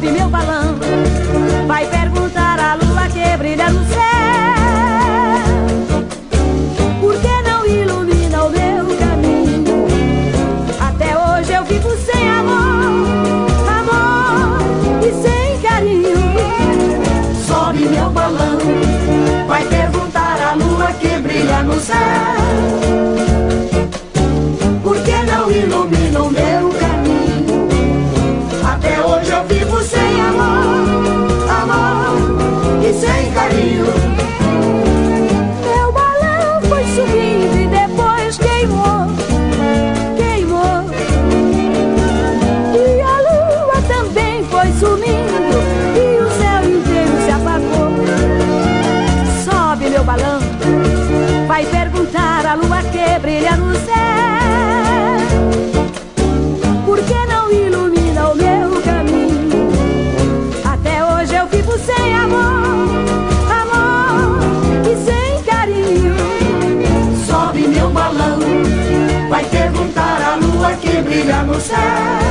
Sobe meu balão, vai perguntar à lua que brilha no céu, por que não ilumina o meu caminho? Até hoje eu vivo sem amor, amor e sem carinho. Sobe meu balão, vai perguntar à lua que brilha no céu, por que não ilumina o meu caminho? Até hoje eu vivo sem amor, amor e sem carinho. Meu balão foi subindo e depois queimou, queimou. E a lua também foi sumindo e o céu inteiro se apagou. Sobe meu balão, vai perguntar à lua que brilha no céu, por que não ilumina o meu caminho? Até hoje eu vivo sem amor, amor e sem carinho. Sobe meu balão, vai perguntar à lua que brilha no céu,